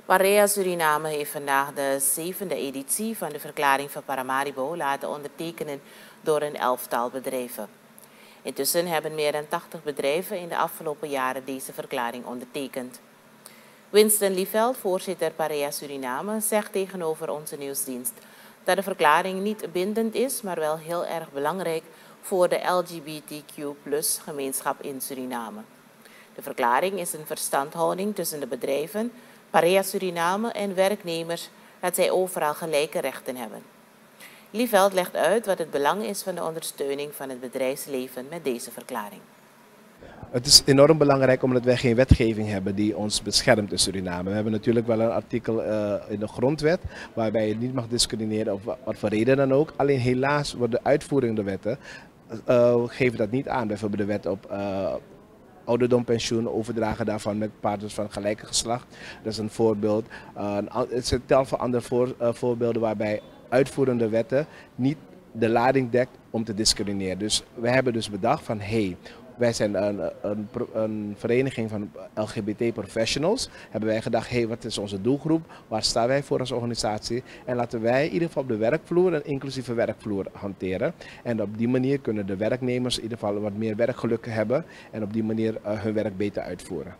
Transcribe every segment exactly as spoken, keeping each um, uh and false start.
Parea Suriname heeft vandaag de zevende editie van de verklaring van Paramaribo laten ondertekenen door een elftal bedrijven. Intussen hebben meer dan tachtig bedrijven in de afgelopen jaren deze verklaring ondertekend. Winston Lieveld, voorzitter Parea Suriname, zegt tegenover onze nieuwsdienst dat de verklaring niet bindend is, maar wel heel erg belangrijk voor de L G B T Q plus gemeenschap in Suriname. De verklaring is een verstandhouding tussen de bedrijven, Parea Suriname en werknemers dat zij overal gelijke rechten hebben. Lieveld legt uit wat het belang is van de ondersteuning van het bedrijfsleven met deze verklaring. Het is enorm belangrijk omdat wij geen wetgeving hebben die ons beschermt in Suriname. We hebben natuurlijk wel een artikel uh, in de grondwet waarbij je niet mag discrimineren of wat voor reden dan ook. Alleen helaas wordt de uitvoering de wetten uh, geven dat niet aan. Bijvoorbeeld de wet op uh, ouderdom, pensioen, overdragen daarvan met partners van gelijke geslacht. Dat is een voorbeeld. Uh, het is een tal van andere voor, uh, voorbeelden waarbij uitvoerende wetten niet de lading dekt om te discrimineren. Dus we hebben dus bedacht van hey, wij zijn een, een, een vereniging van L G B T professionals. Hebben wij gedacht, hé, hey, wat is onze doelgroep? Waar staan wij voor als organisatie? En laten wij in ieder geval op de werkvloer een inclusieve werkvloer hanteren. En op die manier kunnen de werknemers in ieder geval wat meer werkgeluk hebben. En op die manier uh, hun werk beter uitvoeren.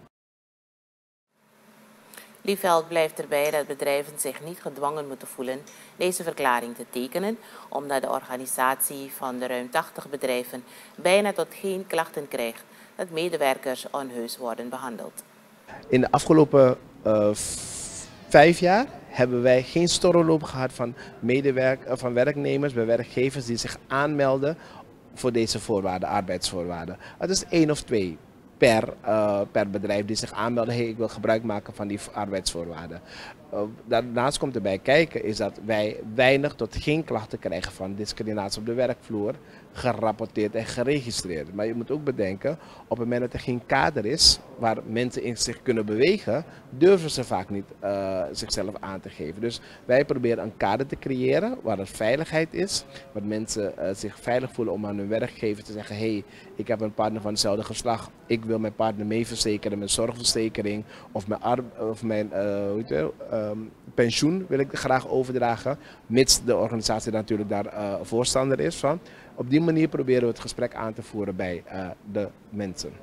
Lieveld blijft erbij dat bedrijven zich niet gedwongen moeten voelen deze verklaring te tekenen, omdat de organisatie van de ruim tachtig bedrijven bijna tot geen klachten krijgt dat medewerkers onheus worden behandeld. In de afgelopen uh, vijf jaar hebben wij geen stormloop gehad van, medewerk, uh, van werknemers bij werkgevers die zich aanmelden voor deze voorwaarden, arbeidsvoorwaarden. Het is één of twee. Per, uh, per bedrijf die zich aanmelden, hey, ik wil gebruik maken van die arbeidsvoorwaarden. Uh, daarnaast komt erbij kijken is dat wij weinig tot geen klachten krijgen van discriminatie op de werkvloer, gerapporteerd en geregistreerd. Maar je moet ook bedenken, op het moment dat er geen kader is waar mensen in zich kunnen bewegen, durven ze vaak niet uh, zichzelf aan te geven. Dus wij proberen een kader te creëren waar er veiligheid is, waar mensen uh, zich veilig voelen om aan hun werkgever te zeggen, hey, ik heb een partner van hetzelfde geslacht, ik wil mijn partner mee verzekeren met zorgverzekering of mijn, of mijn uh, hoe heet het, um, pensioen wil ik graag overdragen, mits de organisatie natuurlijk daar uh, voorstander is van. Op die manier proberen we het gesprek aan te voeren bij uh, de mensen.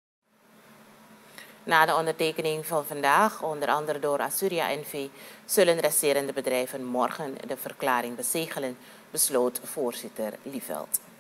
Na de ondertekening van vandaag, onder andere door Asuria N V, zullen resterende bedrijven morgen de verklaring bezegelen, besloot voorzitter Lieveld.